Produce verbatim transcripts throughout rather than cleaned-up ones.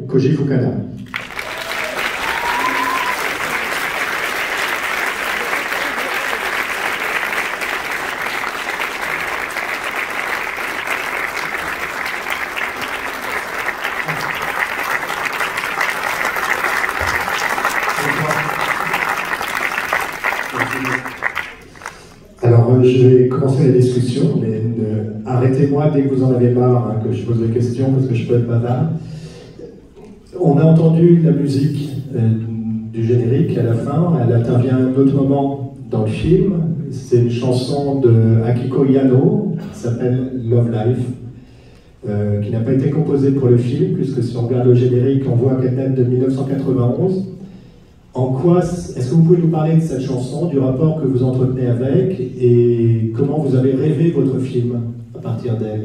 Koji Fukada. Alors, je vais commencer la discussion, mais ne... arrêtez-moi dès que vous en avez marre hein, que je pose des questions, parce que je peux être bavard. On a entendu la musique euh, du générique à la fin, elle intervient à un autre moment dans le film. C'est une chanson de Akiko Yano, qui s'appelle Love Life, euh, qui n'a pas été composée pour le film, puisque si on regarde le générique, on voit qu'elle date de mille neuf cent quatre-vingt-onze. En quoi, est-ce que vous pouvez nous parler de cette chanson, du rapport que vous entretenez avec, et comment vous avez rêvé votre film à partir d'elle?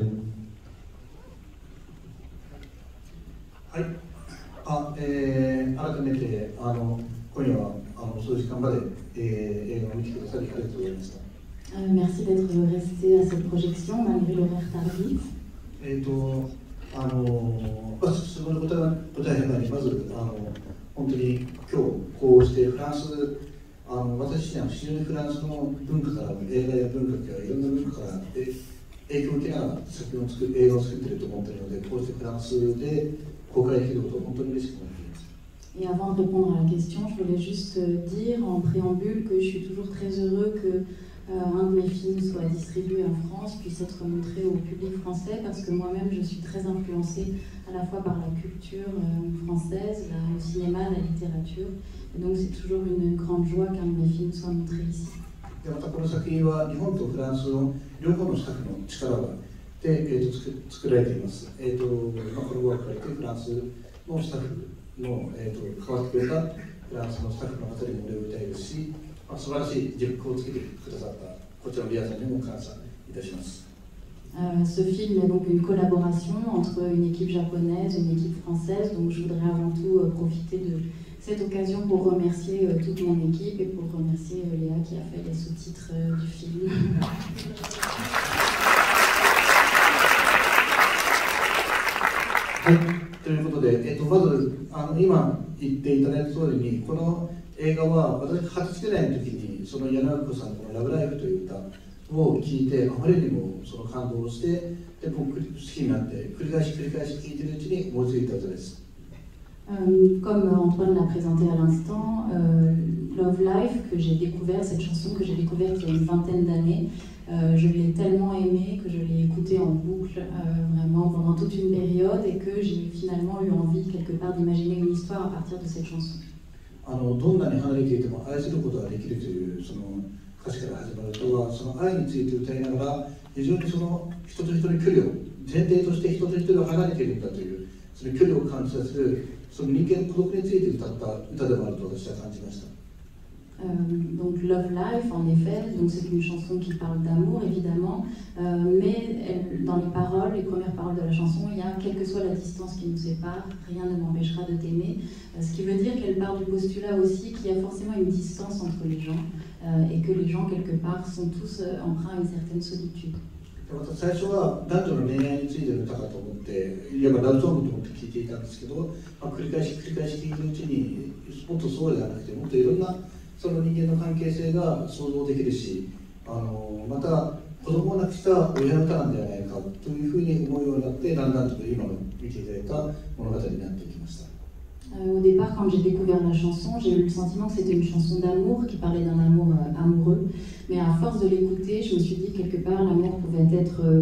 はい、あ、えー、改めてあの今夜はあの遅い時間まで、えー、映画を見てくださりありがとうございました。 Euh, merci d'être resté à cette projection malgré l'horaire tardif. えっとあのまずその答え答えの前にまずあの本当に今日こうしてフランスあの私自身は非常にフランスの文化から映画や文化からいろんな文化から影響を受けながら作品を作る映画を作っていると思っているので、こうしてフランスで公開できることを本当に嬉しく思っています。 Et avant de répondre à la question, je voulais juste dire en préambule que je suis toujours très heureux que euh, un de mes films soit distribué en France, puisse être montré au public français, parce que moi-même je suis très influencée à la fois par la culture euh, française, la, le cinéma, la littérature, et donc c'est toujours une grande joie qu'un de mes films soit montré ici. でまたこの作品は日本とフランスの両方のスタッフの力がで、えー、と 作, 作られています。えーとまあ、このワークからいてフランスのスタッフの、えー、と関わってくれたフランスのスタッフの方にもお礼を言いたいですし、まあ、素晴らしい実行をつけてくださったこちらの皆さんにも感謝いたします。 Euh, ce film est donc une collaboration entre une équipe japonaise et une équipe française, donc je voudrais avant tout euh, profiter de cette occasion pour remercier euh, toute mon équipe et pour remercier euh, Léa qui a fait les sous-titres euh, du film. はい、ということで、えっと、まずあの今言っていただいた通りに、この映画は私初世代の時にその柳明子さんのこのラブライフという歌を聞いて、あまりにもその感動して、で僕好きになって繰り返し繰り返し聴いているうちに思いついた歌です。 Euh, comme Antoine l'a présenté à l'instant, euh, Love Life, que j'ai découvert, cette chanson que j'ai découverte il y a une vingtaine d'années, euh, je l'ai tellement aimée que je l'ai écoutée en boucle euh, vraiment pendant toute une période et que j'ai finalement eu envie quelque part d'imaginer une histoire à partir de cette chanson. あのどんなに離れていても愛することができるというその歌詞から始まる歌は、その愛について歌いながら非常にその人と人の距離を前提として人と人が離れているんだというその距離を感じさせるその人間の孤独について歌った歌でもあると私は感じました。 Euh, donc Love Life, en effet, donc c'est une chanson qui parle d'amour évidemment, euh, mais elle, dans les paroles, les premières paroles de la chanson, il y a quelle que soit la distance qui nous sépare, rien ne m'empêchera de t'aimer, euh, ce qui veut dire qu'elle part du postulat aussi qu'il y a forcément une distance entre les gens euh, et que les gens quelque part sont tous euh, empreints à une certaine solitude. また最初は男女の恋愛についての歌かと思っていわばラブソングと思って聴いていたんですけど、まあ、繰り返し繰り返し聴いているうちにもっとそうではなくてもっといろんなその人間の関係性が想像できるし、あのまた子供を亡くした親の歌なんではないかというふうに思うようになって、だんだんと今の見ていただいた物語になっていきました。 Euh, au départ, quand j'ai découvert la chanson, j'ai eu le sentiment que c'était une chanson d'amour qui parlait d'un amour euh, amoureux. Mais à force de l'écouter, je me suis dit que quelque part l'amour pouvait être euh,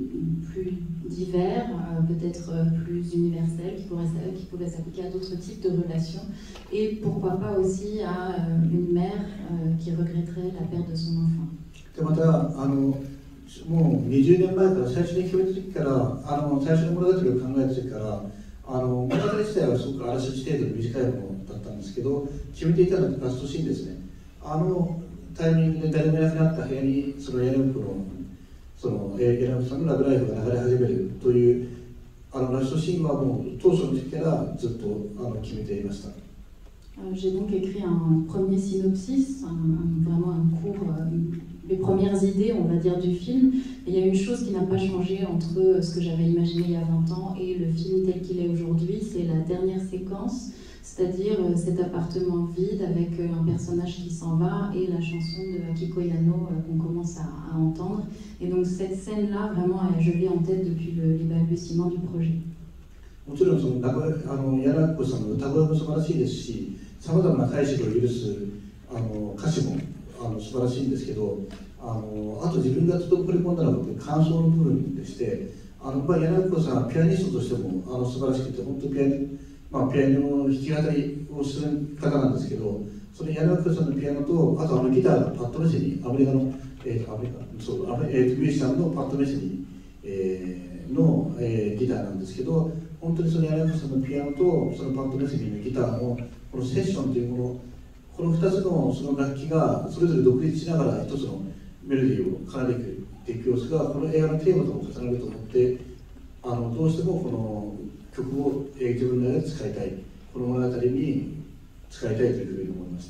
plus divers, euh, peut-être euh, plus universel, qui, pourrait, qui pouvait s'appliquer à d'autres types de relations. Et pourquoi pas aussi à euh, une mère euh, qui regretterait la perte de son enfant. でまたあのもうにじゅうねんまえから最初に決めた時からあの最初の物語を考えた時からあの物語自体はすごくあらすじ程度の短いものだったんですけど、決めていたのはラストシーンですね。あのタイミングで誰もいなくなった部屋にその柳明子のその柳明子さんのラブライフが流れ始めるというあのラストシーンはもう当初の時期からずっとあの決めていました。 J'ai donc écrit un premier synopsis, un, un, vraiment un court euh, les premières idées, on va dire, du film. Et il y a une chose qui n'a pas changé entre ce que j'avais imaginé il y a vingt ans et le film tel qu'il est aujourd'hui, c'est la dernière séquence, c'est-à-dire cet appartement vide avec un personnage qui s'en va et la chanson de Akiko Yano qu'on commence à, à entendre. Et donc cette scène-là, vraiment, je l'ai en tête depuis le, les balbutiements du projet. もちろんそのあの柳子さんの歌声も素晴らしいですし、さまざまな解釈を許すあの歌詞もあの素晴らしいんですけど、あのあと自分がちょっと掘り込んだのは感想の部分でして、あのやっぱり柳子さんはピアニストとしてもあの素晴らしくて、本当ピアノ、まあ、ピアノの弾き語りをする方なんですけど、その柳子さんのピアノと、あとあのギターがパッドメシにアメリカの、えー、とアメリカそうアメ、えー、とミュージシャンのパッドメシに、えー、の、えー、ギターなんですけど、本当にその柳子さんのピアノとそのパッドメシのギターのこのセッションというもの、このふたつのその楽器がそれぞれ独立しながら一つのメロディーを奏でていく様子がこの映画のテーマとも重なると思って、あのどうしてもこの曲を自分の中で使いたい、この物語に使いたいというふうに思いました。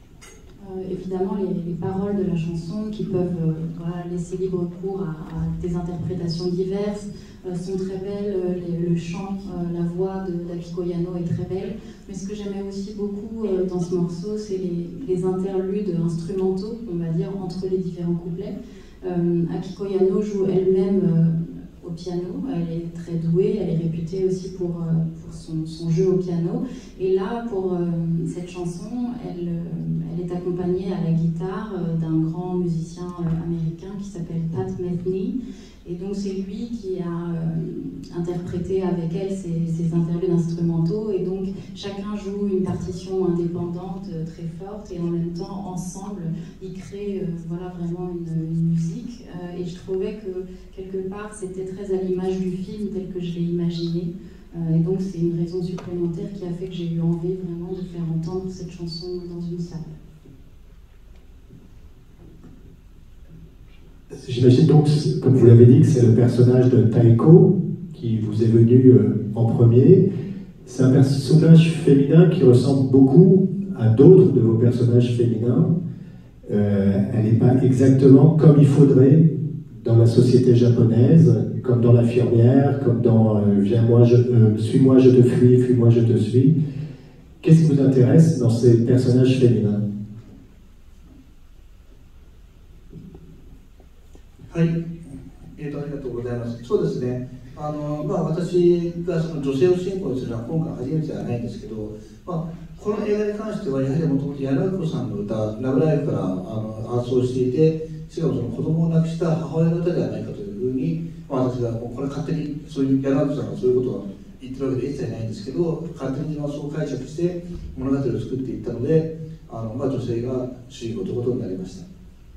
Euh, évidemment, les, les paroles de la chanson qui peuvent euh, voilà, laisser libre cours à, à des interprétations diverses euh, sont très belles. Les, le chant, euh, la voix d'Akiko Yano est très belle. Mais ce que j'aimais aussi beaucoup euh, dans ce morceau, c'est les, les interludes instrumentaux, on va dire, entre les différents couplets. Euh, Akiko Yano joue elle-même euh, au piano. Elle est très douée, elle est réputée aussi pour, euh, pour son, son jeu au piano. Et là, pour euh, cette chanson, elle, euh, elle est accompagnée à la guitare euh, d'un grand musicien euh, américain qui s'appelle Pat Metheny. Et donc c'est lui qui a euh, interprété avec elle ces, ces interludes instrumentaux. Et donc chacun joue une partition indépendante euh, très forte et en même temps, ensemble, ils créent euh, voilà, vraiment une, une musique. Euh, et je trouvais que quelque part, c'était très à l'image du film tel que je l'ai imaginé. Euh, et donc c'est une raison supplémentaire qui a fait que j'ai eu envie vraiment de faire entendre cette chanson dans une salle. J'imagine donc, comme vous l'avez dit, que c'est le personnage de Taeko qui vous est venu euh, en premier. C'est un personnage féminin qui ressemble beaucoup à d'autres de vos personnages féminins. Euh, elle n'est pas exactement comme il faudrait dans la société japonaise, comme dans L'infirmière, comme dans euh, Viens-moi, je, euh, Suis-moi, je te fuis, Fuis-moi, je te suis. Qu'est-ce qui vous intéresse dans ces personnages féminins? はい、えーと、ありがとうございます。そうですね、あのまあ、私がその女性を主人公にするのは今回初めてではないんですけど、まあ、この映画に関してはやはりもともと柳子さんの歌「ラブライフ」からあのアーソーしていて、しかもその子供を亡くした母親の歌ではないかというふうに、まあ、私がもうこれ勝手にそういう柳子さんがそういうことを言ってるわけで一切ないんですけど、勝手に自分はそう解釈して物語を作っていったので、あの、まあ、女性が主人公ということになりました。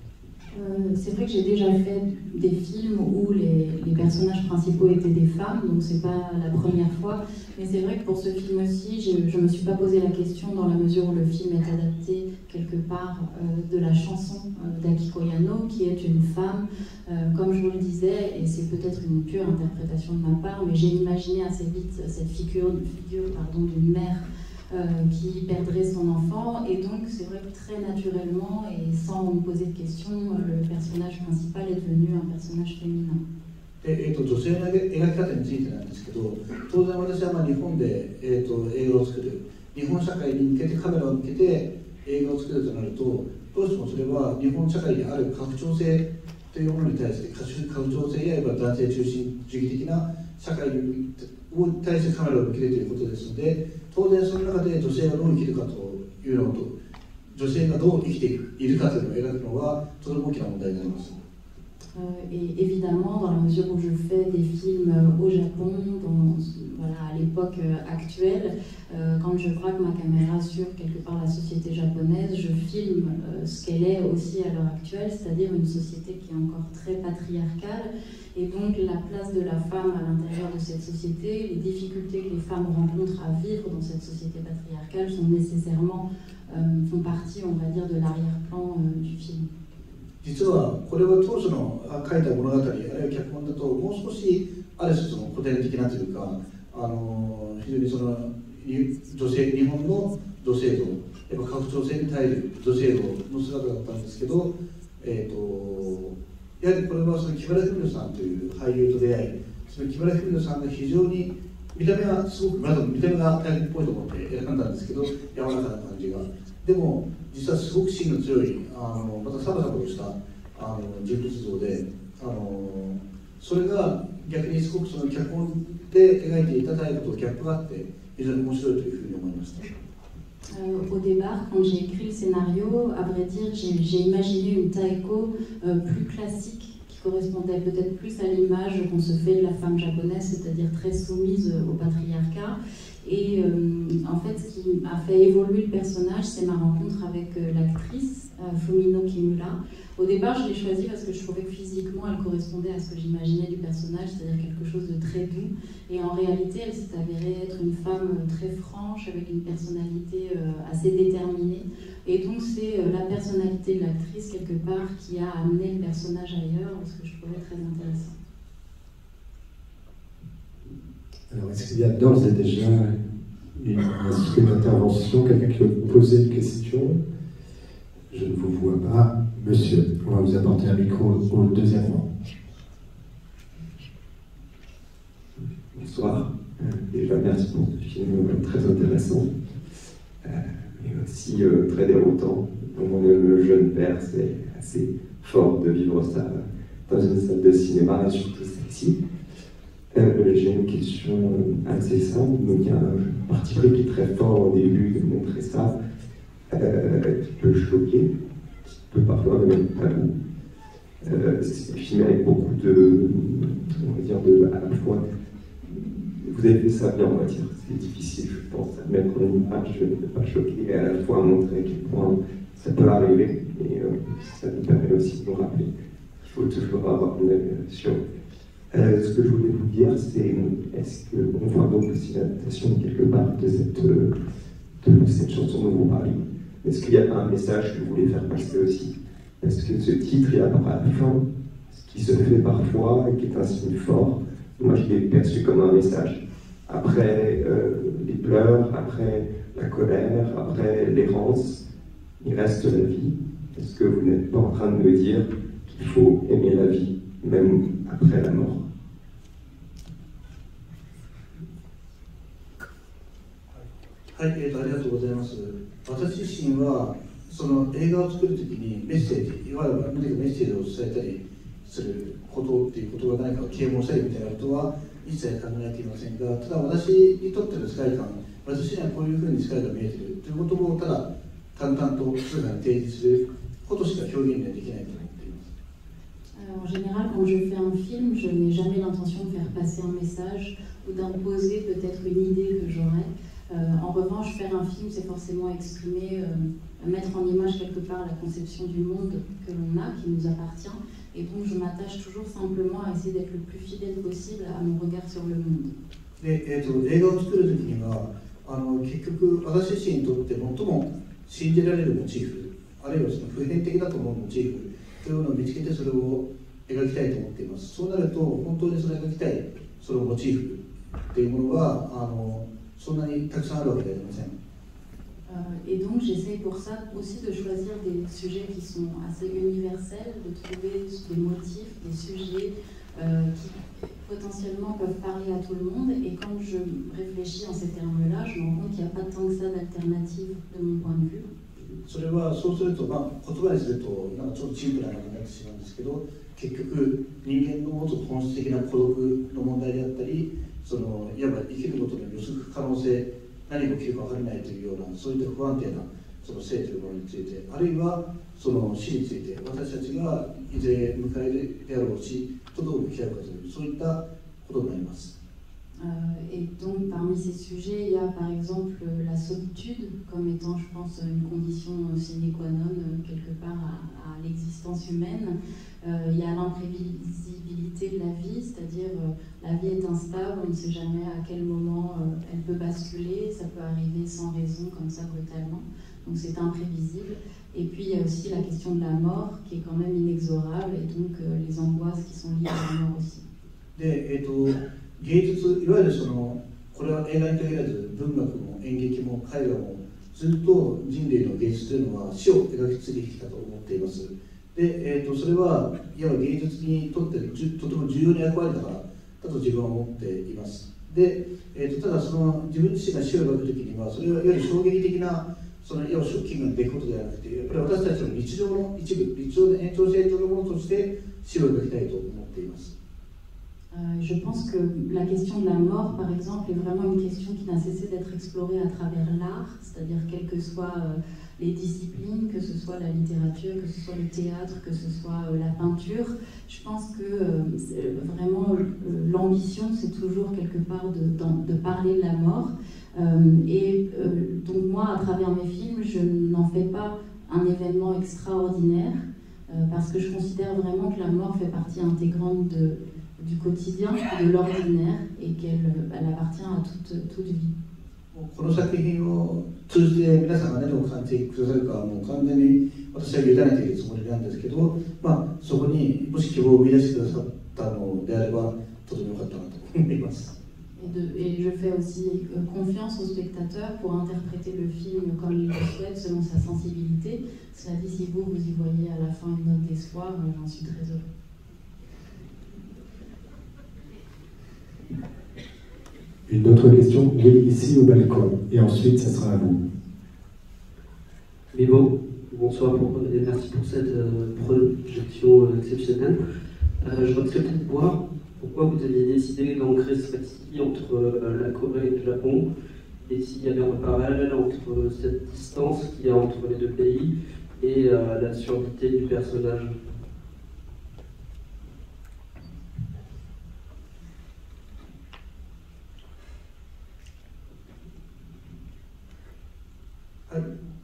Euh, c'est vrai que j'ai déjà fait des films où les, les personnages principaux étaient des femmes, donc c'est pas la première fois. Mais c'est vrai que pour ce film aussi, je ne me suis pas posé la question dans la mesure où le film est adapté quelque part euh, de la chanson euh, d'Akiko Yano, qui est une femme, euh, comme je vous le disais, et c'est peut-être une pure interprétation de ma part, mais j'ai imaginé assez vite cette figure, figure pardon, d'une mère Euh, qui perdrait son enfant, et donc c'est vrai que très naturellement et sans me poser de questions, le personnage principal est devenu un personnage féminin. えー、と女性の描き方についてなんですけど、当然私はまあ日本で、えー、と映画を作る、日本社会に向けてカメラを向けて映画を作るとなると、どうしてもそれは日本社会にある拡張性というものに対して拡張性や男性中心主義的な社会に対してカメラを向けるということですので、当然その中で女性がどう生きるかというのと、女性がどう生きているかというのを描くのはとても大きな問題になります。 Et évidemment, dans la mesure où je fais des films au Japon, dans, voilà, à l'époque actuelle, euh, quand je braque ma caméra sur quelque part la société japonaise, je filme euh, ce qu'elle est aussi à l'heure actuelle, c'est-à-dire une société qui est encore très patriarcale. Et donc la place de la femme à l'intérieur de cette société, les difficultés que les femmes rencontrent à vivre dans cette société patriarcale sont nécessairement, euh, font partie, on va dire, de l'arrière-plan euh, du film. 実はこれは当初の書いた物語、あるいは脚本だともう少しある種その古典的なというか、あの非常にその女性日本の女性像、やっぱ拡張性に耐える女性像の姿だったんですけど、 えー、とやはりこれはその木村文乃さんという俳優と出会い、その木村文乃さんが非常に見た目はすごくまず見た目が大変っぽいと思って選んだんですけど、柔らかな感じが、でも実はすごく芯の強い、あのまたサバサバとしたあの人物像で、あのそれが逆にすごくその脚本で描いていただいたこととギャップがあって非常に面白いというふうに思いました。 Euh, au départ, quand j'ai écrit le scénario, à vrai dire, j'ai imaginé une Taeko euh, plus classique, qui correspondait peut-être plus à l'image qu'on se fait de la femme japonaise, c'est-à-dire très soumise au patriarcat. Et euh, en fait, ce qui a fait évoluer le personnage, c'est ma rencontre avec euh, l'actrice euh, Fumino Kimura. Au départ, je l'ai choisie parce que je trouvais que physiquement, elle correspondait à ce que j'imaginais du personnage, c'est-à-dire quelque chose de très doux. Et en réalité, elle s'est avérée être une femme très franche, avec une personnalité euh, assez déterminée. Et donc, c'est euh, la personnalité de l'actrice, quelque part, qui a amené le personnage ailleurs, ce que je trouvais très intéressant. Alors, est-ce qu'il y a d'ores et déjà une, une intervention, quelqu'un qui veut poser une question? Je ne vous vois pas. Monsieur, on va vous apporter un micro au deuxième rang. Bonsoir. Euh, déjà, merci pour ce film euh, très intéressant, euh, mais aussi euh, très déroutant. Comme le jeune père, c'est assez fort de vivre ça dans une salle de cinéma, et surtout celle-ci. Euh, J'ai une question assez simple. Donc, il y a un parti pris qui est très fort au début de montrer ça, euh, qui peut choquer, qui peut parfois même être tabou. Euh, c'est filmé avec beaucoup de, on va dire, de, à la fois. Vous avez fait ça bien, on va dire. C'est difficile, je pense, à mettre en image, ne pas choquer, et à la fois montrer à quel point ça peut arriver. Et euh, ça nous permet aussi de nous rappeler qu'il faut toujours avoir une œil sur. Euh, ce que je voulais vous dire, c'est est-ce qu'on voit donc aussi l'adaptation quelque part de cette, de cette chanson dont vous parlez? Est-ce qu'il y a un message que vous voulez faire passer aussi? Parce que ce titre, il apparaît à la fin, ce qui se fait parfois, et qui est un signe fort. Moi, je l'ai perçu comme un message. Après euh, les pleurs, après la colère, après l'errance, il reste la vie. Est-ce que vous n'êtes pas en train de me dire qu'il faut aimer la vie, même après la mort? はい、えーと、ありがとうございます。私自身はその映画を作るときにメッセージ、いわゆる何かメッセージを伝えたりすることっていうことが何かを啓蒙したりみたいなことは一切考えていませんが、ただ私にとっての世界観、私にはこういうふうに世界が見えているということをただ淡々と世界に提示することしか表現できないと思っています。 En général, quand je fais un film, je n'ai jamais l'intention de faire passer un message ou d'imposer peut-être une idée que j'aurais. Euh, en revanche, faire un film, c'est forcément exprimer, euh, mettre en image quelque part la conception du monde que l'on a, qui nous appartient. Et donc, je m'attache toujours simplement à essayer d'être le plus fidèle possible à mon regard sur le monde. で、えーと、映画を作るときにはあの結局私自身にとって最も信じられるモチーフ、あるいはその普遍的だと思うモチーフというのを見つけてそれを描きたいと思っています。そうなると本当にそれを描きたいそのモチーフというものはあのそんなにたくさんあるわけではありません。 Euh, et donc j'essaye pour ça aussi de choisir des sujets qui sont assez universels, de trouver des motifs, des sujets euh, qui potentiellement peuvent parler à tout le monde. Et quand je réfléchis en ces termes-là, je me rends compte qu'il n'y a pas tant que ça d'alternatives de mon point de vue. それはそうすると、まあ、言葉にするとなんかちょっとシンプルな感じになってしまうんですけど、結局人間の持つ本質的な孤独の問題であったり、そのいわば生きることの予測可能性、何が起きるか分からないというようなそういった不安定なその性というものについて、あるいはその死について私たちがいずれ迎えるであろうしとどう向き合うかというそういったことになります。 Euh, et donc parmi ces sujets, il y a par exemple la solitude comme étant, je pense, une condition sine qua non quelque part à, à l'existence humaine. Euh, il y a l'imprévisibilité de la vie, c'est-à-dire euh, la vie est instable, on ne sait jamais à quel moment euh, elle peut basculer, ça peut arriver sans raison comme ça brutalement, donc c'est imprévisible. Et puis il y a aussi la question de la mort qui est quand même inexorable et donc euh, les angoisses qui sont liées à la mort aussi. で、えーと芸術、いわゆるそのこれは映画に限らず文学も演劇も絵画もずっと人類の芸術というのは死を描き継いできたと思っています。 で、えー、とそれはいわば芸術にとってとても重要な役割だからだと自分は思っています。で、えー、とただその自分自身が詩を描くときにはそれはいわゆる衝撃的なそのいわばショッキングな出来事ではなくてやっぱり私たちの日常の一部日常の延長線上のものとして詩を描きたいと思っています。 Euh, je pense que la question de la mort, par exemple, est vraiment une question qui n'a cessé d'être explorée à travers l'art, c'est-à-dire quelles que soient euh, les disciplines, que ce soit la littérature, que ce soit le théâtre, que ce soit euh, la peinture. Je pense que euh, vraiment euh, l'ambition, c'est toujours quelque part de, de, de parler de la mort. Euh, et euh, donc moi, à travers mes films, je n'en fais pas un événement extraordinaire, euh, parce que je considère vraiment que la mort fait partie intégrante de du quotidien, de l'ordinaire, et qu'elle elle appartient à toute, toute vie. この作品を通じて皆さんが何を感じてくださるかはもう完全に私は委ねているつもりなんですけど、まあ、そこにもし希望を生み出してくださったのであればとても良かったなと思います。 Et, de, et je fais aussi confiance aux spectateurs pour interpréter le film comme ils le souhaitent, selon sa sensibilité. Cela dit, si vous, vous y voyez à la fin une note d'espoir, j'en suis très heureux. Une autre question, oui, ici au balcon, et ensuite ça sera à vous. Mais bon, bonsoir pour, et merci pour cette euh, projection euh, exceptionnelle. Euh, je voudrais peut-être voir pourquoi vous aviez décidé d'ancrer ce récit entre euh, la Corée et le Japon, et s'il y avait un parallèle entre cette distance qu'il y a entre les deux pays et euh, la surdité du personnage. Oui.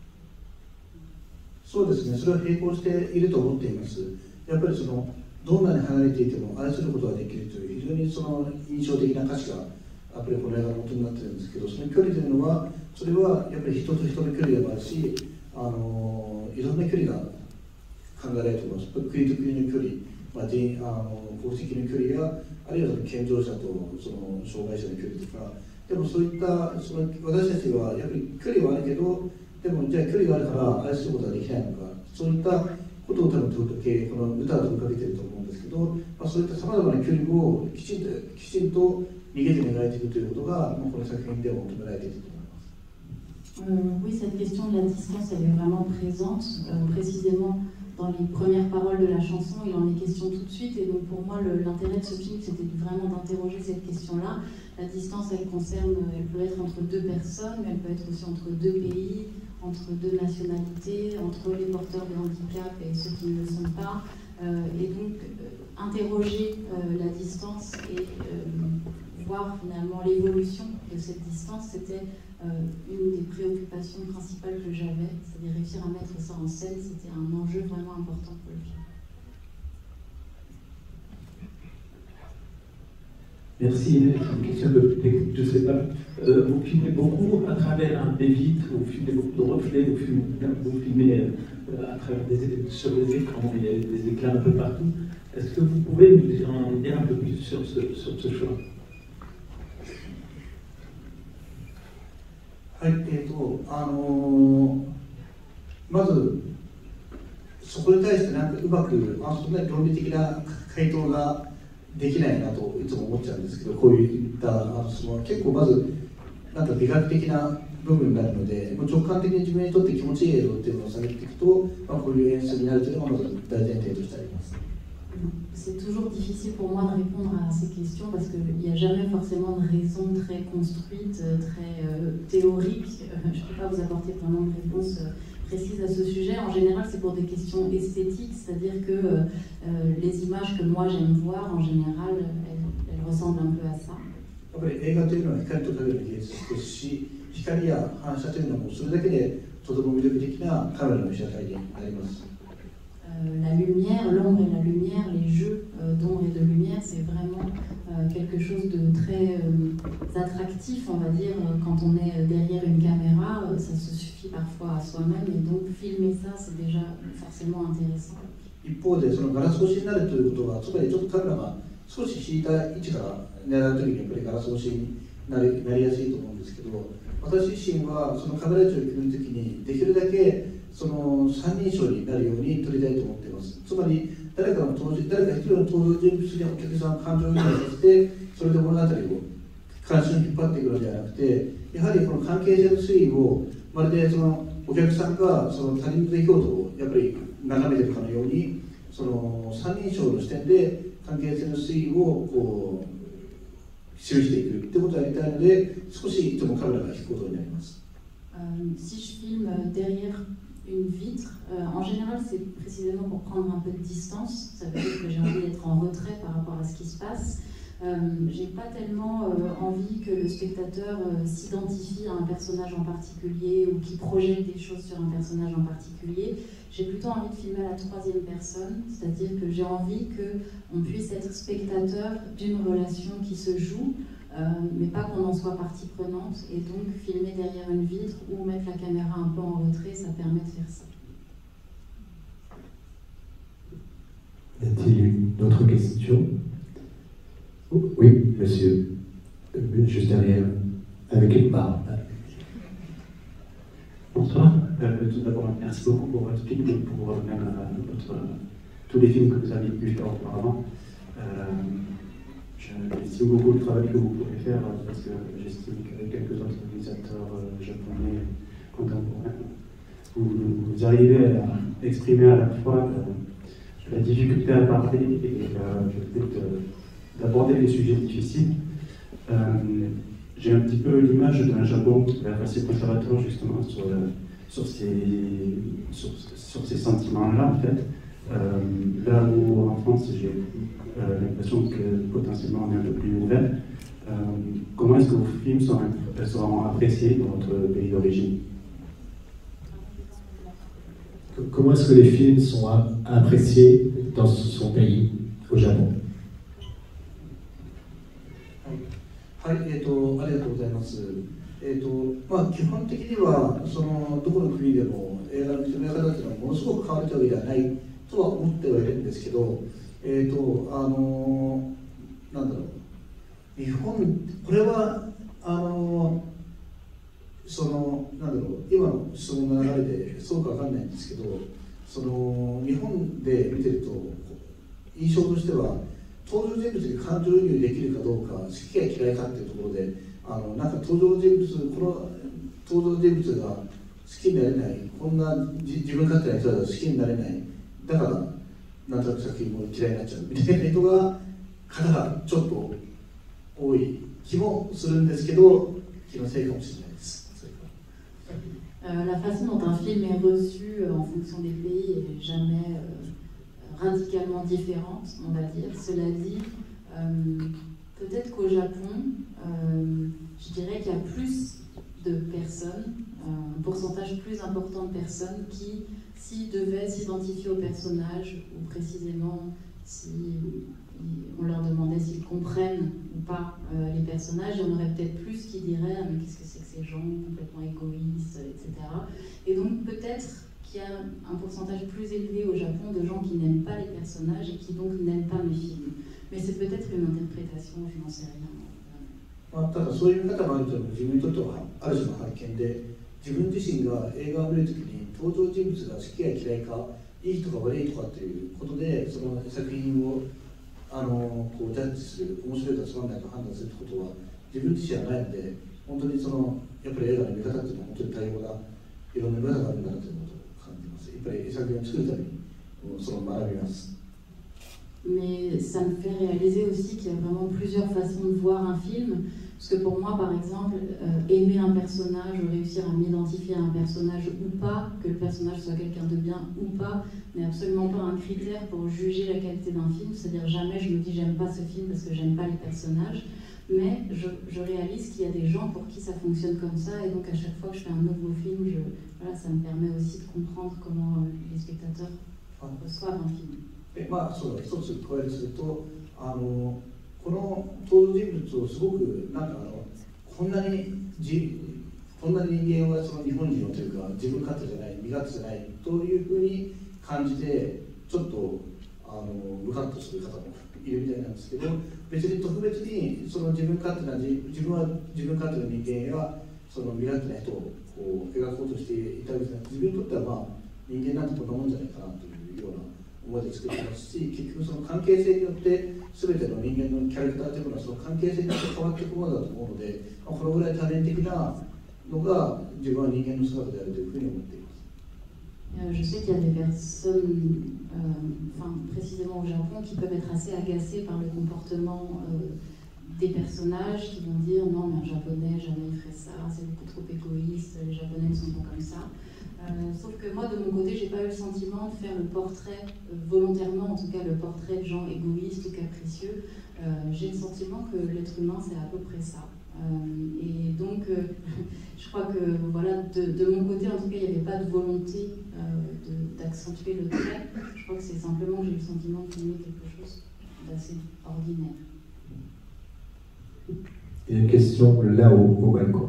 そうですね、それは並行していると思っています。やっぱりそのどんなに離れていても愛することができるという非常にその印象的な歌詞がやっぱりこの映画の元になっているんですけど、その距離というのはそれはやっぱり人と人の距離でもあるし、あのいろんな距離が考えられています。国と国の距離、まあ、人あの国籍の距離やあるいはその健常者とその障害者の距離とか、でもそういったその私たちはやっぱり距離はあるけど、でもじゃあ距離があるから愛することができないのか、そういったことを多分問いかけ、この歌は問いかけていると思うんですけど、まあ、そういったさまざまな距離をきちんときちんと逃げて描いているということが、まあ、この作品では求められていると思います。 Euh, oui, cette question de la distance, elle est vraiment présente, euh, précisément dans les premières paroles de la chanson, il en est question tout de suite, et donc pour moi l'intérêt de ce film c'était vraiment d'interroger cette question-là. La distance, elle concerne, elle peut être entre deux personnes, mais elle peut être aussi entre deux pays, entre deux nationalités, entre les porteurs de handicap et ceux qui ne le sont pas. Euh, et donc euh, interroger euh, la distance et euh, voir finalement l'évolution de cette distance, c'était euh, une des préoccupations principales que j'avais, c'est-à-dire réussir à mettre ça en scène, c'était un enjeu vraiment important pour le film. Merci. Une question de technique, je ne sais pas. Euh, vous filmez beaucoup à travers un des vitres, vous filmez beaucoup de reflets, vous filmez, vous filmez euh, à travers des, sur des écrans, il y a des éclats un peu partout. Est-ce que vous pouvez nous en dire un peu plus sur ce, sur ce choix? はい、えーと、あのー、まずそこに対してなんかうまくあそんなに論理的な回答ができないなといつも思っちゃうんですけど、こういったあのその結構まずなんか美学的な部分になるので、直感的に自分にとって気持ちいい映像っていうのを探っていくと、まあ、こういう演出になるというのがまず大前提としてあります。 C'est toujours difficile pour moi de répondre à ces questions parce qu'il n'y a jamais forcément de raison très construite, très euh, théorique. Je ne peux pas vous apporter vraiment une réponse euh, précise à ce sujet. En général, c'est pour des questions esthétiques, c'est-à-dire que euh, les images que moi j'aime voir, en général, elles, elles ressemblent un peu à ça. やっぱり映画というのは光と影の芸術ですし、光や反射というのもそれだけでとても魅力的なカメラの被写体になります。 La lumière, l'ombre et la lumière, les jeux euh, d'ombre et de lumière, c'est vraiment euh, quelque chose de très euh, attractif, on va dire, quand on est derrière une caméra, euh, ça se suffit parfois à soi-même, et donc filmer ça, c'est déjà forcément intéressant. 一方でそのガラス越しになるということは、つまりちょっとカメラが少し引いた位置から狙うときにやっぱりガラス越しになり、なりやすいと思うんですけど、 私自身はそのカメラ位置を決めるときにできるだけその三人称になるように撮りたいと思っています。つまり誰かの登場誰か一人の登場人物にお客さん感情移入させて、それで物語を関心に引っ張っていくのではなくて、やはりこの関係性の推移をまるでそのお客さんがその他人の出来事をやっぱり眺めているかのように、その三人称の視点で関係性の推移をこう示していくということをやりたいので、少しいつもカメラが引くことになります。 Euh, si je filme derrière une vitre, euh, en général c'est précisément pour prendre un peu de distance. Ça veut dire que j'ai envie d'être en retrait par rapport à ce qui se passe. Euh, j'ai pas tellement euh, envie que le spectateur euh, s'identifie à un personnage en particulier ou qu'il projette des choses sur un personnage en particulier. J'ai plutôt envie de filmer à la troisième personne, c'est-à-dire que j'ai envie qu'on puisse être spectateur d'une relation qui se joue, euh, mais pas qu'on en soit partie prenante, et donc filmer derrière une vitre ou mettre la caméra un peu en retrait, ça permet de faire ça. Y a-t-il une autre question? Oui, monsieur, juste derrière, avec une barre. Bonsoir. Euh, tout d'abord, merci beaucoup pour votre film et pour euh, même euh, votre, euh, tous les films que vous avez pu faire auparavant. Euh, J'estime beaucoup le travail que vous pouvez faire euh, parce que j'estime qu'avec quelques autres réalisateurs euh, japonais contemporains, vous, vous arrivez à exprimer à la fois euh, la difficulté à parler et euh, le fait d'aborder des sujets difficiles. Euh, J'ai un petit peu l'image d'un Japon qui est assez conservateur justement sur, le, sur, ces, sur, sur ces sentiments-là en fait. Euh, là où en France j'ai euh, l'impression que potentiellement on est un peu plus ouvert. Euh, comment est-ce que vos films sont, sont appréciés dans votre pays d'origine? Comment est-ce que les films sont appréciés dans son pays, au Japon? はい、えーと、ありがとうございます。えーとまあ、基本的にはそのどこの国でも映画の認め方というのはものすごく変わるわけではないとは思ってはいるんですけど、えーとあのー、なんだろう、日本、これはあのー、そのなんだろう、今の質問の流れですごく分かんないんですけど、その日本で見てると印象としては、登場人物に感情移入できるかどうか、好きや嫌いかっていうところで、あのなんか登場人物、この登場人物が好きになれない、こんな自分勝手な人だと好きになれない、だからなんとなく作品も嫌いになっちゃうみたいな人が方がちょっと多い気もするんですけど、気のせいかもしれないです。 Euh, la façon dont un film est reçu euh, en fonction des pays est jamais euh, radicalement différente, on va dire. Cela dit, euh, peut-être qu'au Japon, euh, je dirais qu'il y a plus de personnes, euh, un pourcentage plus important de personnes qui, s'ils devaient s'identifier au personnage, ou précisément si on leur demandait s'ils comprennent ou pas euh, les personnages, il y en aurait peut-être plus qui diraient ah, mais qu'est-ce que c'est que ces gens complètement égoïstes, et cetera. Et donc peut-être qu'il y a un pourcentage plus élevé au Japon de gens qui n'aiment pas les personnages et qui donc n'aiment pas mes films. Mais c'est peut-être une interprétation, je n'en sais rien. まあ、ただそういう見方もあるというのは自分にとってはある種の発見で、自分自身が映画を見るときに登場人物が好きや嫌いか、いいとか悪いとかっていうことでその作品をあのこうジャッジする、面白いかつまんないか判断するってことは自分自身はないので、本当にそのやっぱり映画の見方っていうのは本当に多様ないろんな見方があるんだなということを感じます。やっぱり作品を作るためにその学びます。 Mais ça me fait réaliser aussi qu'il y a vraiment plusieurs façons de voir un film. Parce que pour moi, par exemple, euh, aimer un personnage, réussir à m'identifier à un personnage ou pas, que le personnage soit quelqu'un de bien ou pas, n'est absolument pas un critère pour juger la qualité d'un film. C'est-à-dire jamais je me dis j'aime pas ce film parce que j'aime pas les personnages. Mais je, je réalise qu'il y a des gens pour qui ça fonctionne comme ça. Et donc à chaque fois que je fais un nouveau film, je, voilà, ça me permet aussi de comprendre comment les spectateurs reçoivent un film. でまあ、そうだ、一つ加えるとすると、あのこの登場人物をすごくなんかあのこんなにじこんな人間はその日本人をというか自分勝手じゃない身勝手じゃないというふうに感じてちょっとあのムカッとする方もいるみたいなんですけど、別に特別にその自分勝手な自分は自分勝手な人間やその身勝手な人をこう描こうとしていたわけですが、自分にとっては、まあ、人間なんてこんなもんじゃないかなというような思いで作ってますし、結局その関係性によって全ての人間のキャラクターというのはその関係性によって変わっていくものだと思うので、まあ、このぐらい多面的なのが自分は人間の姿であるというふうに思っています。 Je sais qu'il y a des personnes, euh, enfin, précisément au Japon, qui peuvent être assez agacées par le comportement euh, des personnages, qui vont dire non mais un japonais jamais il ferait ça, c'est beaucoup trop égoïste, les japonais ne sont pas comme ça. Euh, sauf que moi de mon côté j'ai pas eu le sentiment de faire le portrait, euh, volontairement en tout cas le portrait de gens égoïstes ou capricieux. Euh, j'ai le sentiment que l'être humain c'est à peu près ça. Euh, et donc euh, je crois que voilà, de, de mon côté en tout cas il n'y avait pas de volonté euh, d'accentuer le trait. Je crois que c'est simplement que j'ai eu le sentiment de filmer quelque chose d'assez ordinaire. Il y a une question là-haut, au balcon.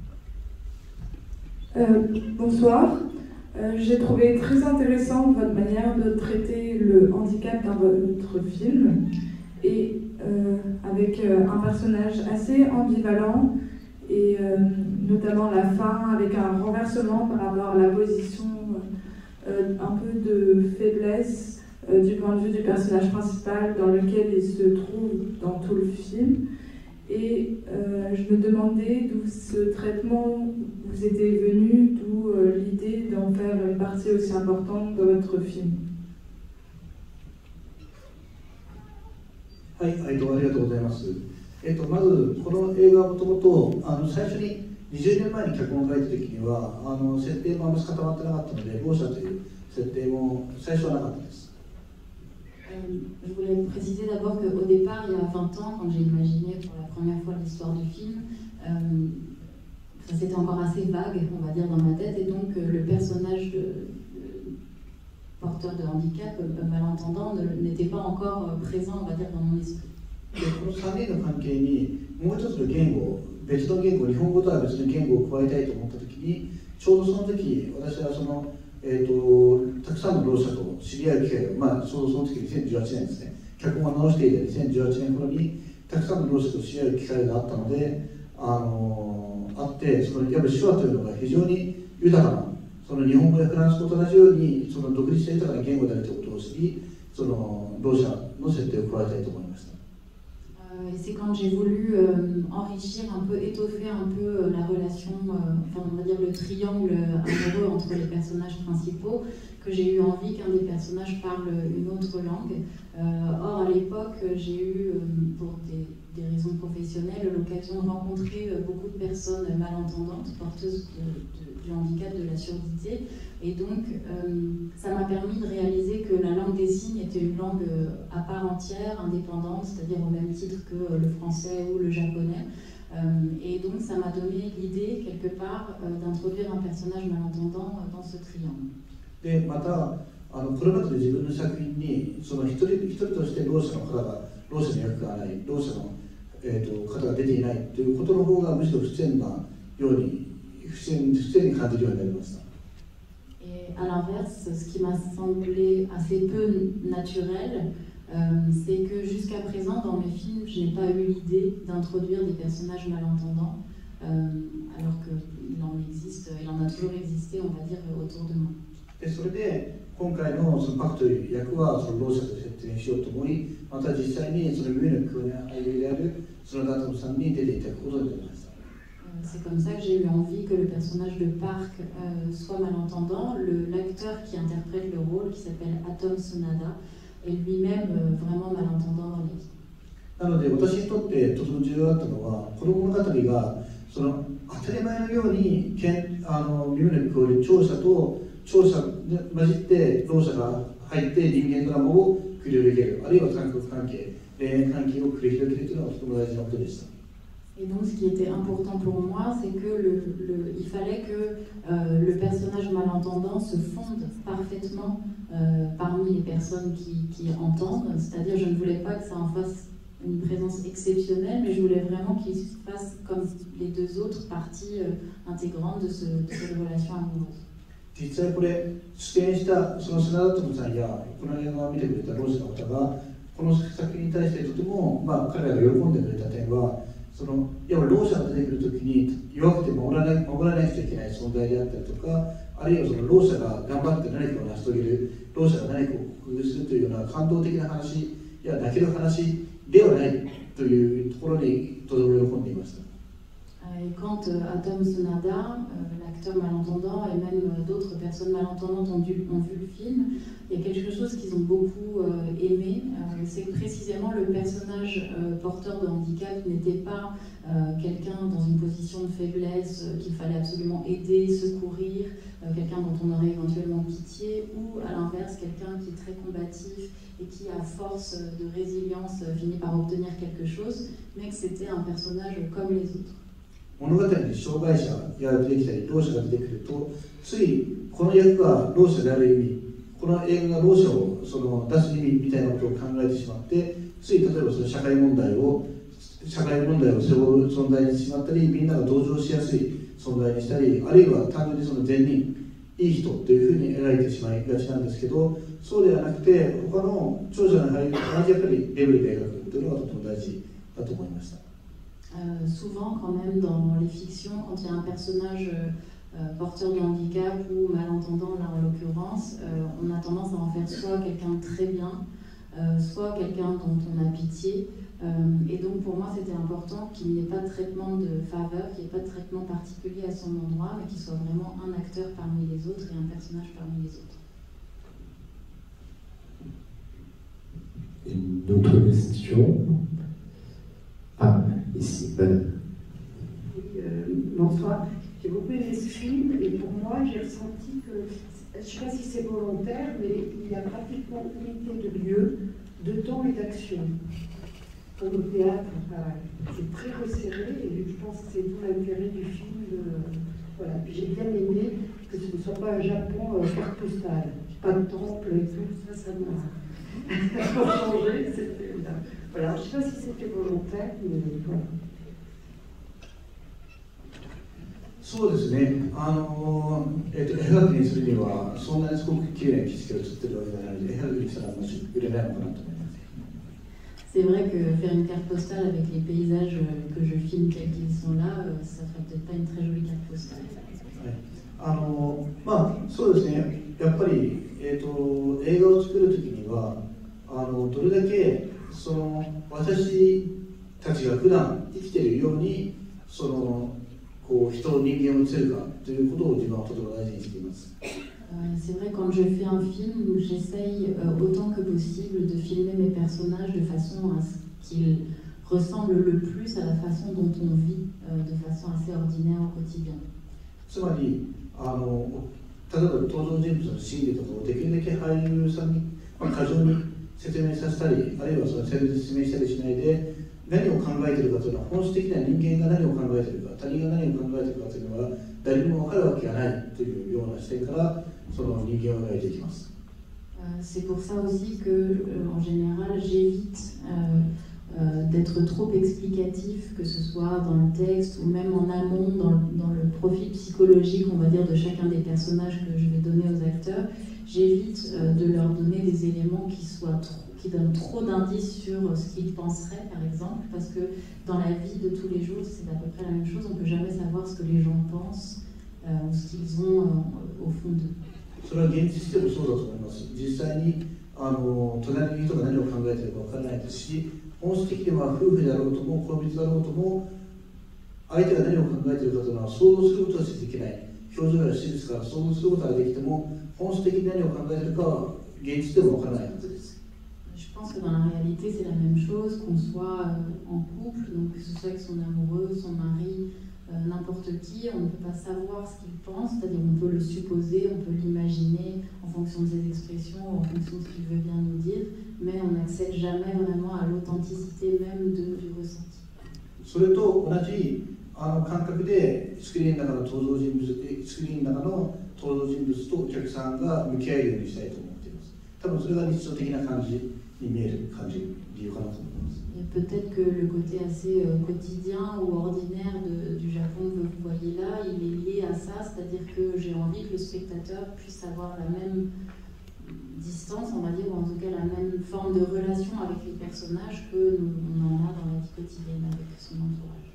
Euh, bonsoir. Euh, J'ai trouvé très intéressante votre manière de traiter le handicap dans votre film, et euh, avec euh, un personnage assez ambivalent, et euh, notamment la fin avec un renversement par rapport à la position euh, un peu de faiblesse euh, du point de vue du personnage principal dans lequel il se trouve dans tout le film. Et euh, je me demandais d'où ce traitement vous était venu, d'où euh, l'idée d'en faire une partie aussi importante de votre film. はい、ありがとうございます。えっと、まず、この映画はもともとあの最初ににじゅうねんまえに脚本を書いたときには、あの設定もあんまり固まってなかったので、ろう者という設定も最初はなかったです。 Je voulais préciser d'abord qu'au départ, il y a vingt ans, quand j'ai imaginé pour la première fois l'histoire du film, euh, c'était encore assez vague, on va dire, dans ma tête, et donc euh, le personnage de, de porteur de handicap, euh, malentendant, n'était pas encore euh, présent, on va dire, dans mon esprit. このさんにんの関係にもう一つの言語、別の言語、日本語とは別の言語を加えたいと思ったときに、ちょうどその時私はそのえー、とたくさんのろう者と知り合う機会が、まあ、そのその時にせんじゅうはちねんですね、脚本を直していたにせんじゅうはちねん頃にたくさんのろう者と知り合う機会があったので、あのー、あってそのやっぱり手話というのが非常に豊かな、その日本語やフランス語と同じようにその独立した豊かな言語であるということを知り、そのろう者の設定を加えたいと思いました。 Et c'est quand j'ai voulu euh, enrichir un peu, étoffer un peu euh, la relation, euh, enfin on va dire le triangle amoureux entre les personnages principaux, que j'ai eu envie qu'un des personnages parle une autre langue. Euh, or à l'époque, j'ai eu, euh, pour des, des raisons professionnelles, l'occasion de rencontrer euh, beaucoup de personnes malentendantes, porteuses de, de, du handicap, de la surdité. Et donc, euh, ça m'a permis de réaliser que la langue des signes était une langue euh, à part entière, indépendante, c'est-à-dire au même titre que euh, le français ou le japonais. Euh, et donc, ça m'a donné l'idée, quelque part, euh, d'introduire un personnage malentendant euh, dans ce triangle. でまたあのこれまでの自分の作品にその一人一人としてろう者の方がろう者の役がない、ろう者の、えー、と方が出ていないということの方がむしろ不自然なように不自然、不自然に感じるようになりました。 Et à l'inverse, ce qui m'a semblé assez peu naturel, euh, c'est que jusqu'à présent, dans mes films, je n'ai pas eu l'idée d'introduire des personnages malentendants, euh, alors qu'il en existe, il en a toujours existé, on va dire, autour de moi. でそれで今回のそのパクという役はそのろう者と設定しようと思い、また実際にその耳の聞こえない俳優である角田忠さんに出ていただくことになりました。 C'est comme ça que j'ai eu envie que le personnage de Park euh, soit malentendant. L'acteur qui interprète le rôle, qui s'appelle Atom Tsunada, est lui-même euh, vraiment malentendant dans la vie. なので私にとってとても重要だったのは、この物語がその当たり前のようにけんあの耳の聞こえる聴者と聴者で混じってろう者が入って人間ドラマを繰り広げる、あるいは三角関係、恋愛関係を繰り広げるというのはとても大事なことでした。 Et donc, ce qui était important pour moi, c'est que le, le, il fallait que euh, le personnage malentendant se fonde parfaitement euh, parmi les personnes qui, qui entendent. C'est-à-dire, je ne voulais pas que ça en fasse une présence exceptionnelle, mais je voulais vraiment qu'il se fasse comme les deux autres parties euh, intégrantes de, ce, de cette relation amoureuse. 実際これ出演したその砂田智さんやこの映画を見てくれたろう者の方がこの作品に対してとても、まあ、彼らが喜んでくれた点はその要はろう者が出てくるときに弱くて守らない守らなくちゃいけない存在であったりとか、あるいはそのろう者が頑張って何かを成し遂げる、ろう者が何かを工夫するというような感動的な話や泣ける話ではないというところにとても喜んでいました。 Et quand euh, Atom Sonada, euh, l'acteur malentendant et même euh, d'autres personnes malentendantes ont, dû, ont vu le film, il y a quelque chose qu'ils ont beaucoup euh, aimé, euh, c'est que précisément le personnage euh, porteur de handicap n'était pas euh, quelqu'un dans une position de faiblesse euh, qu'il fallait absolument aider, secourir, euh, quelqu'un dont on aurait éventuellement pitié, ou à l'inverse quelqu'un qui est très combatif et qui à force de résilience euh, finit par obtenir quelque chose, mais que c'était un personnage comme les autres. 物語に障害者が出てきたり、ろう者が出てくると、ついこの役がろう者である意味、この映画がろう者をその出す意味みたいなことを考えてしまって、つい例えばその社会問題を社会問題を背負う存在にしてしまったり、みんなが同情しやすい存在にしたり、あるいは単純にその善人、いい人というふうに描いてしまいがちなんですけど、そうではなくて、他の聴者の俳優と同じやっぱりレベルで描くというのがとても大事だと思いました。 Euh, souvent, quand même, dans les fictions, quand il y a un personnage euh, porteur de handicap ou malentendant, là en l'occurrence, euh, on a tendance à en faire soit quelqu'un de très bien, euh, soit quelqu'un dont on a pitié. Euh, et donc, pour moi, c'était important qu'il n'y ait pas de traitement de faveur, qu'il n'y ait pas de traitement particulier à son endroit, mais qu'il soit vraiment un acteur parmi les autres et un personnage parmi les autres. Une autre question? Ah, ici, madame. Oui, euh, bonsoir. J'ai beaucoup aimé ce film et pour moi, j'ai ressenti que, je ne sais pas si c'est volontaire, mais il y a pratiquement unité de lieu, de temps et d'action. Comme au théâtre, pareil. C'est très resserré et je pense que c'est tout l'intérêt du film. De, voilà. Puis j'ai bien aimé que ce ne soit pas un Japon euh, carte postale, pas de temple et tout, ça, ça m'a changé. C'était là. Voilà, je ne sais pas si c'était volontaire, mais voilà. そうですね、あのえー、と絵はがきにするには、そんなにすごく綺麗な景色が映ってるわけじゃないので、絵はがきにしたらもし売れないのかなと思います。 C'est vrai que faire une carte postale avec les paysages que je filme tels qu'ils sont là, ça ferait peut-être pas une très jolie carte postale. あのまあ、そうですね、やっぱり、えー、と映画を作るときにはあの、どれだけその私たちが普段生きているようにそのこう人の人間を映せるかということを自分はとても大事にしています。 C'est vrai, quand je fais un film, j'essaye euh, autant que possible de filmer mes personnages de façon à ce qu'ils ressemblent le plus à la façon dont on vit euh, de façon assez ordinaire au quotidien. つまりあの例えば登場人物の心理とかをできるだけ俳優さんに、まあ、過剰に説明させたり、あるいはその説明したりしないで、何を考えているかというのは本質的な人間が何を考えているか、他人が何を考えているかというのは誰にも分かるわけがないというような視点からその人間を描いていきます。 C'est pour ça aussi que, euh, en général, j'évite euh, euh, d'être trop explicatif, que ce soit dans le texte ou même en amont, dans, dans le profil psychologique, on va dire, de chacun des personnages que je vais donner aux acteurs. J'évite euh, de leur donner des éléments qui, soient trop, qui donnent trop d'indices sur ce qu'ils penseraient, par exemple, parce que dans la vie de tous les jours, c'est à peu près la même chose, on ne peut jamais savoir ce que les gens pensent euh, ou ce qu'ils ont euh, au fond d'eux. それは現実でもそうだと思います。実際にあの隣の人が何を考えているか分からないですし、本質的には夫婦であろうとも恋人だろうとも相手が何を考えているかというのは想像することはできない。表情や事実から想像することができても本質的に何を考えているかは現実でも分からないはずです。 Je pense que dans la réalité, c'est la même chose, qu'on soit en couple, donc que ce soit avec son amoureux, son mari, euh, n'importe qui, on ne peut pas savoir ce qu'il pense, c'est-à-dire on peut le supposer, on peut l'imaginer en fonction de ses expressions, en fonction de ce qu'il veut bien nous dire, mais on n'accède jamais vraiment à l'authenticité même de, du ressenti. それと同じあの感覚でスクリーンの中の登場人物、スクリーンの中の登場人物とお客さんが向き合えるようにしたいと思っています。多分それが日常的な感じに見える感じ理由かなと思います。 Et peut-être que le côté assez euh, quotidien ou ordinaire de, du Japon que vous voyez là, il est lié à ça, c'est-à-dire que j'ai envie que le spectateur puisse avoir la même distance, on va dire, ou en tout cas la même forme de relation avec les personnages que nous, on en a dans la vie quotidienne avec son entourage.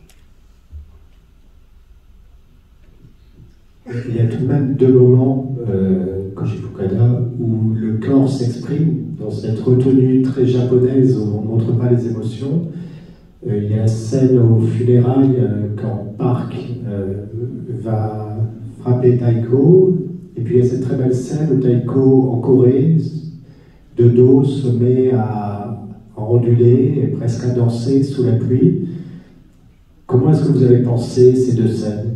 Il y a tout de même deux moments, euh, Koji Fukada, où le corps s'exprime dans cette retenue très japonaise où on ne montre pas les émotions. Euh, il y a la scène aux funérailles euh, quand Park euh, va frapper Taiko, et puis il y a cette très belle scène où Taiko, en Corée, de dos, se met à onduler et presque à danser sous la pluie. Comment est-ce que vous avez pensé ces deux scènes?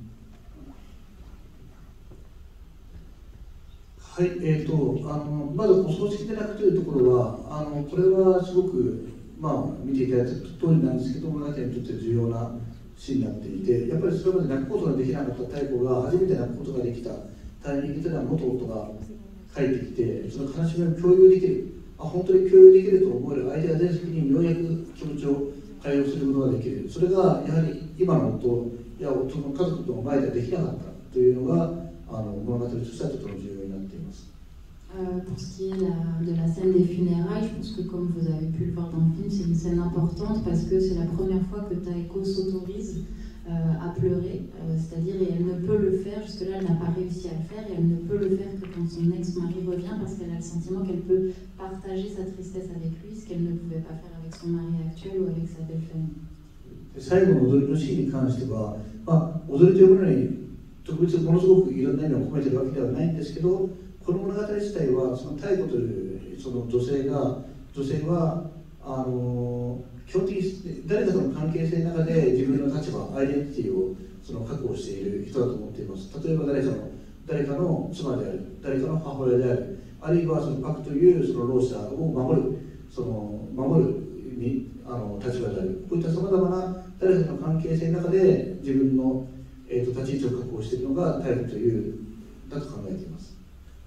はい、えーと、あのまずお葬式でなくというところは、あのこれはすごく、まあ、見ていただいた通りなんですけど、物語にとって重要なシーンになっていて、やっぱりそれまで泣くことができなかった太子が初めて泣くことができたタイミングというのは、元夫が帰ってきて、その悲しみを共有できる、あ本当に共有できると思える相手が出た時にようやく気持ちを対応することができる、それがやはり今の夫や夫の家族の前ではできなかったというのが、あの物語としてはとても重要になっています。 Euh, pour ce qui est la, de la scène des funérailles, je pense que comme vous avez pu le voir dans le film, c'est une scène importante parce que c'est la première fois que Taeko s'autorise euh, à pleurer, euh, c'est-à-dire et elle ne peut le faire, jusque-là elle n'a pas réussi à le faire et elle ne peut le faire que quand son ex-mari revient parce qu'elle a le sentiment qu'elle peut partager sa tristesse avec lui, ce qu'elle ne pouvait pas faire avec son mari actuel ou avec sa belle famille. 最後の踊りのシーンに関しては、まあ、踊りというものに特別ものすごくいろんな意味を込めているわけではないんですけど、この物語自体はその太子というその女性が女性はあの基本的に誰かとの関係性の中で自分の立場アイデンティティをその確保している人だと思っています。例えば誰かの誰かの妻である、誰かの母親である、あるいはそのパクというその老者を守るその守るにあの立場である、こういったさまざまな誰かの関係性の中で自分の、えー、と立ち位置を確保しているのが太子というだと考えています。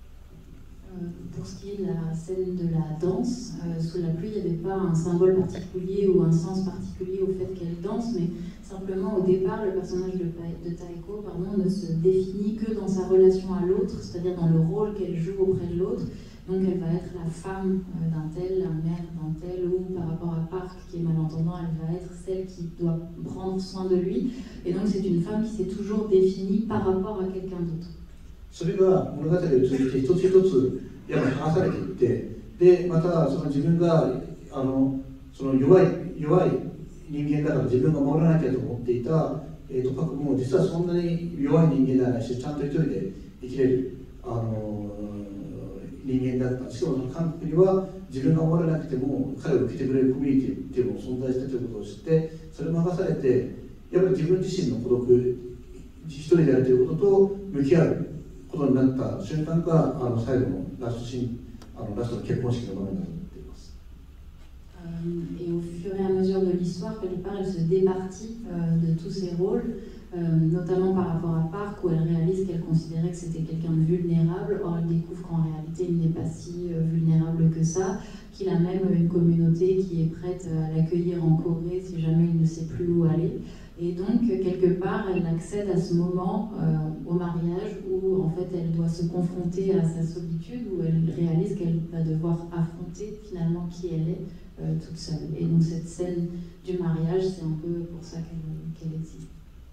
Pour ce qui est de la scène de la danse, euh, sous la pluie, il n'y avait pas un symbole particulier ou un sens particulier au fait qu'elle danse, mais simplement au départ, le personnage de, de Taeko pardon, ne se définit que dans sa relation à l'autre, c'est-à-dire dans le rôle qu'elle joue auprès de l'autre. Donc elle va être la femme euh, d'un tel, la mère d'un tel, ou par rapport à Park qui est malentendant, elle va être celle qui doit prendre soin de lui. Et donc c'est une femme qui s'est toujours définie par rapport à quelqu'un d'autre. それが物語を通じて一つ一つやっぱり話されていって、でまたその自分があのその弱い弱い人間だから自分が守らなきゃと思っていた、えー、とパクも実はそんなに弱い人間ではないし、ちゃんと一人で生きれるあの人間だった。しかもその韓国には自分が守らなくても彼を受けてくれるコミュニティっていうのも存在したということを知って、それを任されてやっぱり自分自身の孤独一人であるということと向き合うことになった瞬間があの最後のラストシーン、あのラストの結婚式の場面だと思っています。 Euh, et au fur et à mesure de l'histoire, quelque part, elle se départit euh, de tous ses rôles, euh, notamment par rapport à Park, où elle réalise qu'elle considérait que c'était quelqu'un de vulnérable. Or, elle découvre qu'en réalité, il n'est pas si euh, vulnérable que ça, qu'il a même une communauté qui est prête à l'accueillir en Corée si jamais il ne sait plus où aller. Et donc, quelque part, elle accède à ce moment euh, au mariage où, en fait, elle doit se confronter à sa solitude, où elle réalise qu'elle va devoir affronter finalement qui elle est euh, toute seule. Et donc, cette scène du mariage, c'est un peu pour ça qu'elle qu'elle existe.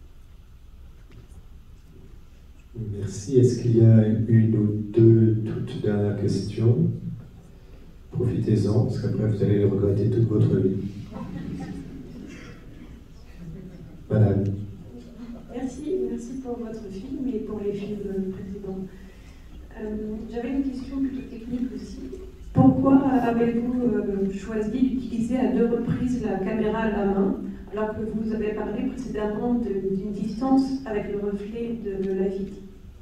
Merci. Est-ce qu'il y a une ou deux toutes dernières questions? Profitez-en, parce qu'après, vous allez regretter toute votre vie. Madame. Merci, merci pour votre film et pour les films précédents. Euh, J'avais une question plutôt technique aussi. Pourquoi avez-vous euh, choisi d'utiliser à deux reprises la caméra à la main, alors que vous avez parlé précédemment d'une distance avec le reflet de, de la vitre?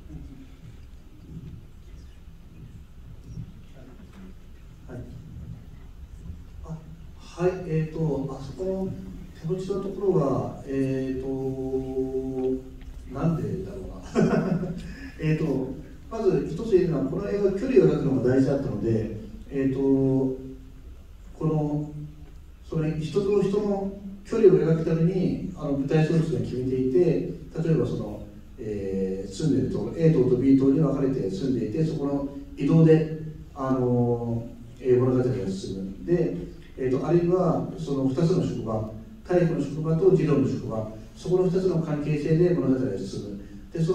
はい、えーと、あそこの手持ちのところが、えーと、なんでだろうな。えーと、まず一つ言えるのは、この映画は距離を描くのが大事だったので、えーと、この、その人と人の距離を描くために、あの舞台装置が決めていて、例えばその、えー、住んでいるところ、A 棟と B 棟に分かれて住んでいて、そこの移動で、あの、えー、物語が進む。で、えーと、あるいはそのふたつの職場、体育の職場と児童の職場、そこのふたつの関係性で物語が進む。で、その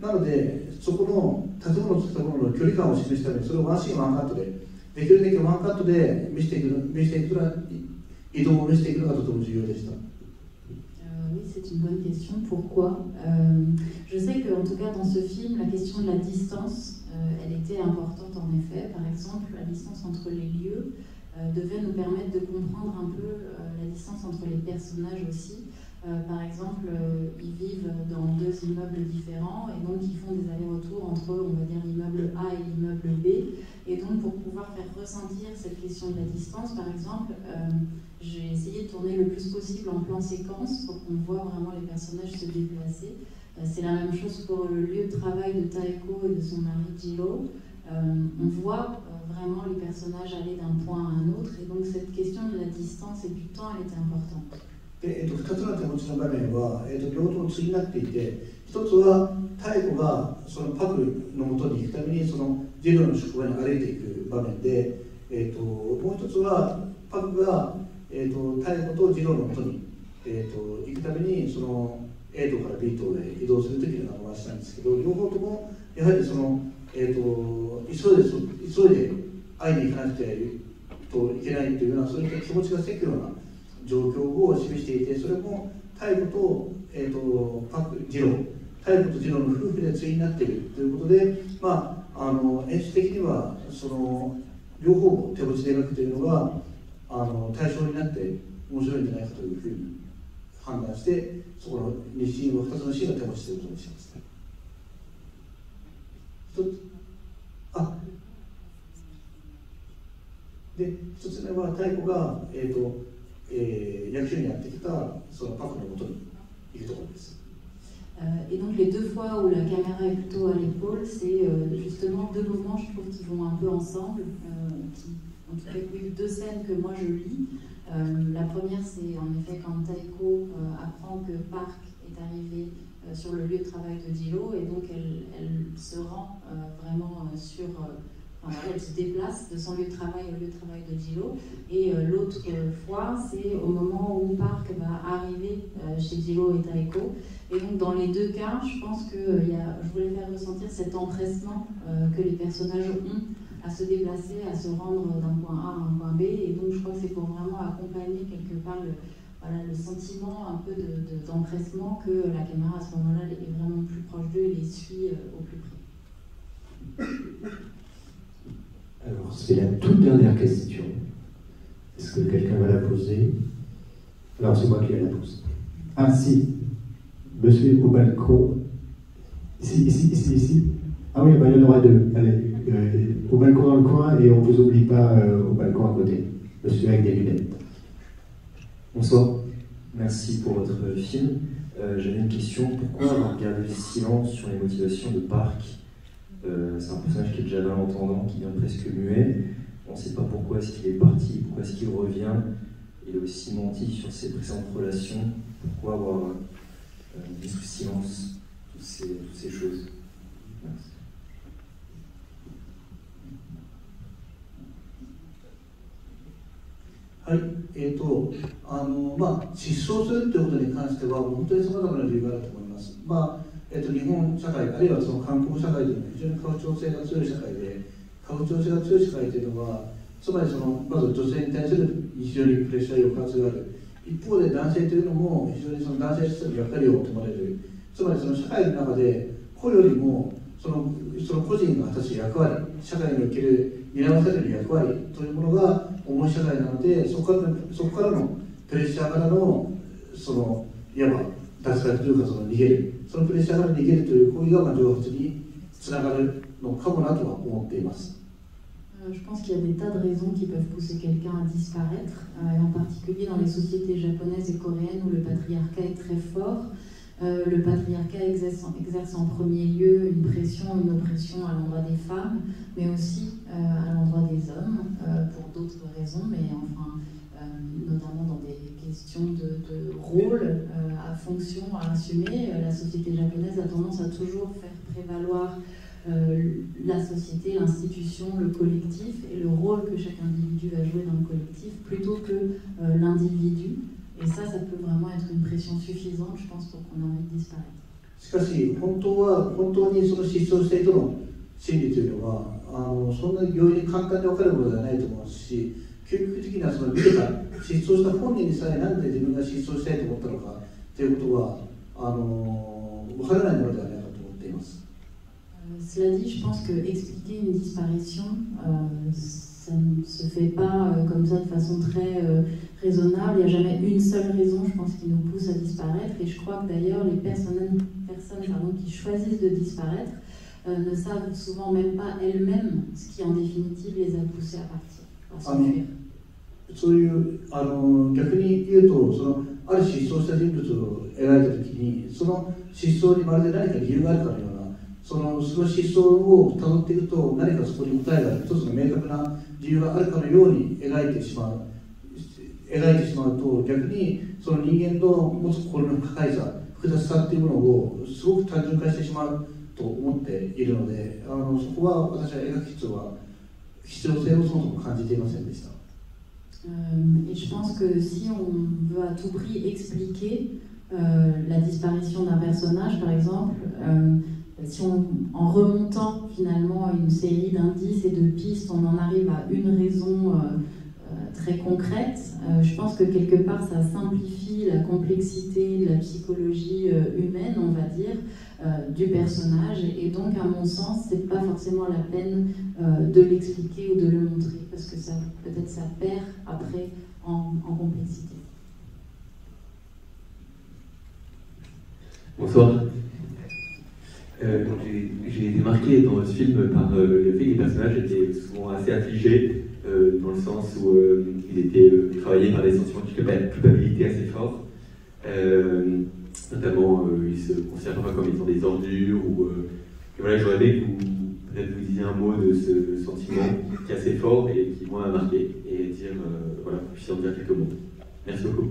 なので、そこの建物と建物の距離感を示すために、それをワンシーンワンカットで、できるだけワンカットで見せていく、見せていくのが、移動を見せていくのがとても重要でした。 Oui, c'est une bonne question. Pourquoi euh, Je sais qu'en tout cas dans ce film, la question de la distance, euh, elle était importante en effet. Par exemple, la distance entre les lieux euh, devait nous permettre de comprendre un peu euh, la distance entre les personnages aussi. Euh, par exemple, euh, ils vivent dans deux immeubles différents et donc ils font des allers-retours entre, on va dire, l'immeuble A et l'immeuble B. Et donc pour pouvoir faire ressentir cette question de la distance, par exemple, euh, j'ai essayé de tourner le plus possible en plan séquence pour qu'on voit vraiment les personnages se déplacer. Euh, C'est la même chose pour le lieu de travail de Taeko et de son mari Jiro. Euh, on voit euh, vraiment les personnages aller d'un point à un autre et donc cette question de la distance et du temps, elle était importante. でえっと、ふたつの手持ちの場面は、えっと、両方対になっていて、ひとつは妙子がそのパクのもとに行くためにそのジロの職場に歩いていく場面で、えっと、もう一つはパクが、えっと、妙子とジロのもとに、えっと、行くためにその A 棟から B 棟へ移動するときのお話なんですけど、両方ともやはりその、えっと、急いで急いで会いに行かなくてといけないというような、そういった気持ちがせくような状況を示していて、それも妙子と、えー、とパク・ジロー、妙子とジローの夫婦で対になっているということで、まあ、あの演出的にはその両方を手持ちで描くというのがあの対象になって面白いんじゃないかというふうに判断して、そこのにシーンをふたつのシーンを手持ちということにしました。一つあで一つ目は妙子が、えーとえー、役所にやってきたそのパクのもとにいるところです。 Et donc les deux fois où la caméra est plutôt à l'épaule, c'est euh, justement deux moments, je trouve, qui vont un peu ensemble, euh, qui, en tout cas, oui, deux scènes que moi je lis. Euh, la première, c'est en effet quand Taeko euh, apprend que Park est arrivé euh, sur le lieu de travail de Jiro, et donc elle, elle se rend euh, vraiment euh, sur... Euh, Enfin, elle se déplace de son lieu de travail au lieu de travail de Jiro. Et euh, l'autre fois, c'est au moment où Park va arriver euh, chez Jiro et Taeko. Et donc dans les deux cas, je pense que euh, y a, je voulais faire ressentir cet empressement euh, que les personnages ont à se déplacer, à se rendre d'un point A à un point B. Et donc je crois que c'est pour vraiment accompagner quelque part le, voilà, le sentiment un peu de, de, d'empressement que la caméra à ce moment-là est vraiment plus proche d'eux et les suit euh, au plus près. Alors, c'est la toute dernière question. Est-ce que quelqu'un va la poser? Alors, c'est moi qui vais la poser. Ah, si. Monsieur au balcon. Ici, ici, ici, ici. Ah oui, bah, il y en aura deux. Allez, euh, au balcon dans le coin et on ne vous oublie pas euh, au balcon à côté. Monsieur avec des lunettes. Bonsoir. Merci pour votre film. Euh, J'avais une question. Pourquoi avoir gardé le silence sur les motivations de Park? Euh, c'est un personnage qui est déjà malentendant, qui devient presque muet. On ne sait pas pourquoi est-ce qu'il est parti, pourquoi est-ce qu'il revient. Il a aussi menti sur ses précédentes relations. Pourquoi avoir euh, mis sous silence toutes ces, toutes ces choses? Merci. はい、えーとあのまあ、失踪するということに関しては、本当にさまざまな理由があると思います。まあえー、と日本社会、あるいはその韓国社会というのは非常に家父長制が強い社会で、家父長制が強い社会というのは、つまりそのまず女性に対する非常にプレッシャー、抑圧がある。一方で男性というのも非常にその男性としての役割を求められる。つまりその社会の中で個よりもそのその個人が果たす役割、社会における担わされる役割というものが重い社会なので、そこからのそこからのプレッシャーからのそのいわば脱落というかその逃げる、そのプレッシャーから逃げるという行為がまあ蒸発につながるのかもなとは思っています。 Je pense qu'il y a des tas de raisons qui peuvent pousser quelqu'un à disparaître, euh, et en particulier dans les sociétés japonaises et coréennes où le patriarcat est très fort. Euh, le patriarcat exerce, exerce en premier lieu une pression, une oppression à l'endroit des femmes, mais aussi euh, à l'endroit des hommes, euh, pour d'autres raisons, mais enfin, euh, notamment dans des questions de, de rôle, euh, à fonction, à assumer. La société japonaise a tendance à toujours faire prévaloir euh, la société, l'institution, le collectif et le rôle que chaque individu va jouer dans le collectif plutôt que euh, l'individu. Et ça, ça peut vraiment être une pression suffisante, je pense, pour qu'on ait envie de disparaître. しかし本当は本当にその失踪した人の心理というのはあのそんな容易に簡単に分かるものではないと思いますし、究極的にはその見てた失踪した本人にさえなんで自分が失踪したいと思ったのかということはあの分からないものではないかと思っています。 Cela dit, je pense que expliquer une disparition, euh, ça ne se fait pas euh, comme ça de façon très euh, raisonnable. Il n'y a jamais une seule raison, je pense, qui nous pousse à disparaître. Et je crois que d'ailleurs, les personnes, personnes pardon, qui choisissent de disparaître euh, ne savent souvent même pas elles-mêmes ce qui, en définitive, les a poussées à partir, à s'enfuir. そういうあの逆に言うとそのある失踪した人物を描いたときにその失踪にまるで何か理由があるかのようなそのその失踪をたどっていくと何かそこに答えがある一つの明確な理由があるかのように描いてしまう描いてしまうと逆にその人間の持つ心の不快さ複雑さっていうものをすごく単純化してしまうと思っているのであのそこは私は描く必要は必要性をそもそも感じていませんでした。 Euh, et je pense que si on veut à tout prix expliquer euh, la disparition d'un personnage, par exemple, euh, si on, en remontant finalement une série d'indices et de pistes, on en arrive à une raison euh, euh, très concrète, euh, je pense que quelque part ça simplifie la complexité de la psychologie euh, humaine, on va dire, euh, du personnage. Et donc, à mon sens, c'est pas forcément la peine euh, de l'expliquer ou de le montrer, parce que ça, peut-être ça perd après en, en complexité. Bonsoir. Euh, j'ai été marqué dans ce film par euh, le fait que les personnages étaient souvent assez affligés, euh, dans le sens où euh, ils étaient euh, travaillés par des sentiments de culpabilité assez forts. Euh, notamment, euh, ils se considèrent parfois comme étant des ordures. Ou, euh, et voilà, j'aurais aimé que vous, peut-être vous disiez un mot de ce sentiment qui est assez fort et qui m'a marqué, et dire, euh, voilà, vous puissiez en dire quelques mots. Merci beaucoup.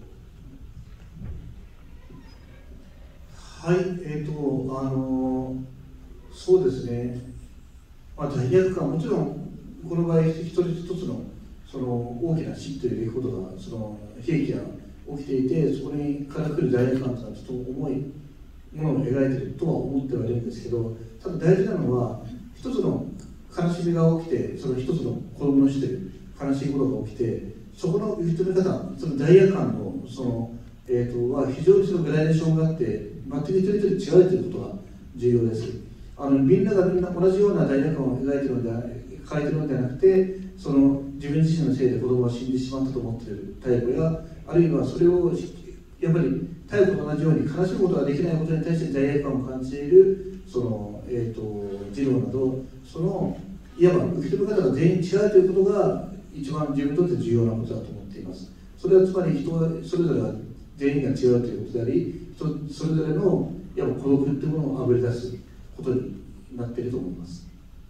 はい、えーと、あのそうですね、まあ、罪悪感はもちろんこの場合一つ一つのその大きな死という出来事がその悲劇が起きていてそこにから来る罪悪感というのはちょっと重いものを描いているとは思ってはいるんですけど、ただ大事なのは一つの悲しみが起きてその一つの子供の死という悲しいことが起きてそこの受け止め方その罪悪感のその、えー、とは非常にそのグラデーションがあって全く一人一人違うということが重要です。あのみんながみんな同じような罪悪感を描いているのでは抱えているのではなくてその自分自身のせいで子供が死んでしまったと思っているタイプやあるいはそれをやっぱりタイプと同じように悲しむことができないことに対して罪悪感を感じているその、えー、と児童などそのいわば受け止め方が全員違うということが一番自分にとって重要なことだと思っています。それはつまり人はそれぞれが全員が違うということでありそれぞれのいわば孤独というものをあぶり出すことになっていると思います。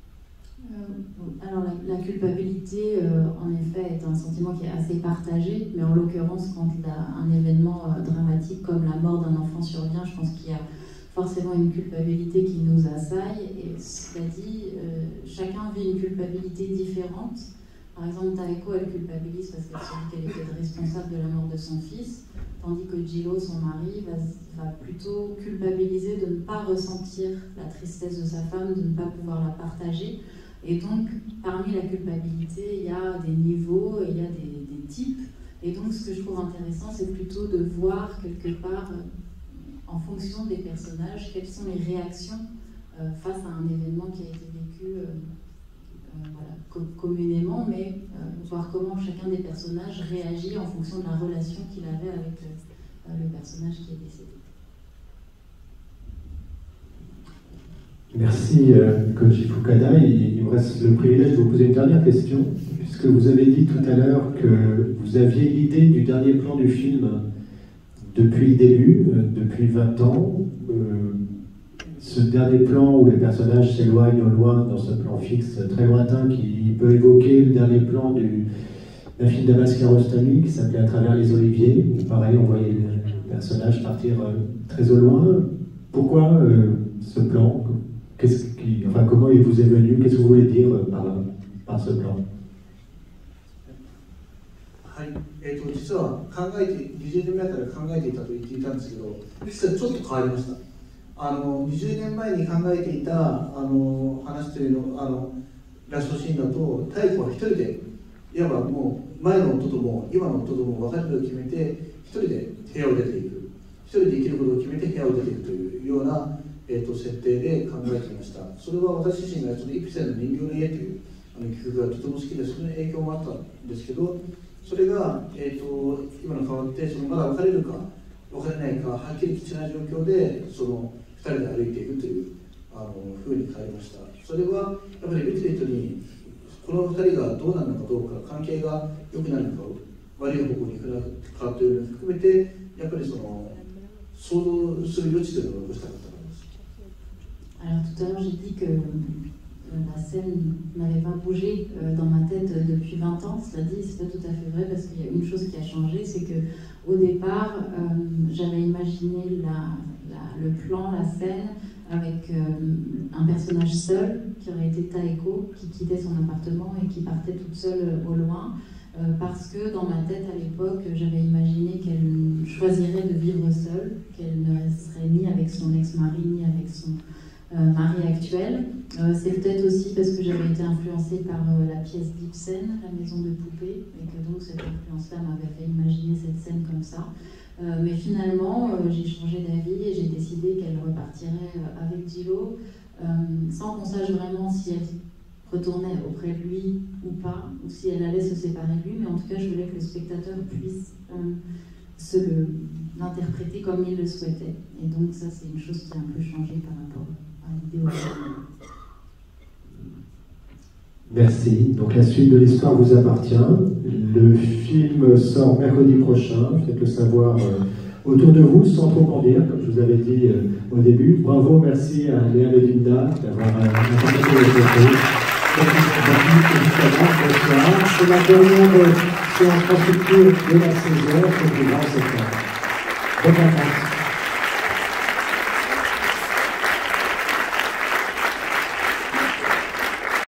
Alors la, la culpabilité, euh, en effet, est un sentiment qui est assez partagé, mais en l'occurrence, quand la, un événement euh, dramatique comme la mort d'un enfant survient, je pense qu'il y a forcément une culpabilité qui nous assaille. Et cela dit, euh, chacun vit une culpabilité différente. Par exemple, Taeko, elle culpabilise parce qu'elle se dit qu'elle était responsable de la mort de son fils, tandis que Jiro, son mari, va, va plutôt culpabiliser de ne pas ressentir la tristesse de sa femme, de ne pas pouvoir la partager. Et donc, parmi la culpabilité, il y a des niveaux, il y a des, des types. Et donc, ce que je trouve intéressant, c'est plutôt de voir quelque part, en fonction des personnages, quelles sont les réactions euh, face à un événement qui a été vécu euh, euh, voilà, com communément, mais euh, voir comment chacun des personnages réagit en fonction de la relation qu'il avait avec euh, le personnage qui est décédé. Merci, euh, Koji Fukada. Il, il me reste le privilège de vous poser une dernière question, puisque vous avez dit tout à l'heure que vous aviez l'idée du dernier plan du film depuis le début, euh, depuis vingt ans. Euh, ce dernier plan où les personnages s'éloignent au loin, dans ce plan fixe très lointain, qui peut évoquer le dernier plan d'un film d'Abbas Kiarostami qui s'appelait À travers les oliviers, où pareil, on voyait les personnages partir euh, très au loin. Pourquoi euh, ce plan? Qu'est-ce qui, enfin, comment il vous est venu? Qu'est-ce que vous voulez dire par, par ce plan? はい、えー、と実は考えてにじゅうねんまえから考えていたと言っていたんですけど実はちょっと変わりました。 あのにじゅうねんまえに考えていたあの話というのあのラストシーンだと妙子は一人でいわばもう前の夫とも今の夫とも別れるを決めて一人で部屋を出ていく一人で生きることを決めて部屋を出ていくというような、えー、と設定で考えていました。それは私自身がそのイプセンの人形の家というあの曲がとても好きでその影響もあったんですけどそれが、えー、と今の変わってそのまだ別れるか別れないかはっきりしない状況でそのふたりで歩いていくというあの風に変えました。それはやっぱり見てる人にこのふたりがどうなるのかどうか関係が良くなるのか悪い方向に行くのかというのを含めてやっぱりその想像する余地というのを残したかったからです。 Alors tout à l'heure j'ai dit que la scène n'avait pas bougé dans ma tête depuis vingt ans. Cela dit, c'est pas tout à fait vrai parce qu'il y a une chose qui a changé, c'est que au départ, euh, j'avais imaginé la, la, le plan, la scène avec euh, un personnage seul qui aurait été Taeko, qui quittait son appartement et qui partait toute seule au loin. Euh, parce que dans ma tête à l'époque, j'avais imaginé qu'elle choisirait de vivre seule, qu'elle ne resterait ni avec son ex-mari ni avec son Euh, mari actuel. Euh, c'est peut-être aussi parce que j'avais été influencée par euh, la pièce d'Ibsen, La maison de poupée, et que donc cette influence-là m'avait fait imaginer cette scène comme ça. Euh, mais finalement, euh, j'ai changé d'avis et j'ai décidé qu'elle repartirait euh, avec Jiro, euh, sans qu'on sache vraiment si elle retournait auprès de lui ou pas, ou si elle allait se séparer de lui, mais en tout cas, je voulais que le spectateur puisse euh, se le, l'interpréter comme il le souhaitait. Et donc ça, c'est une chose qui a un peu changé par rapport à l'idée originale. Merci. Donc la suite de l'histoire vous appartient. Le film sort mercredi prochain. Faites-le savoir euh, autour de vous, sans trop en dire, comme je vous avais dit euh, au début. Bravo, merci à Léa Levinda d'avoir interprété le propos. C'est la dernière séance infrastructure de la saison. C'est le plus grand secteur. Bonne vacances.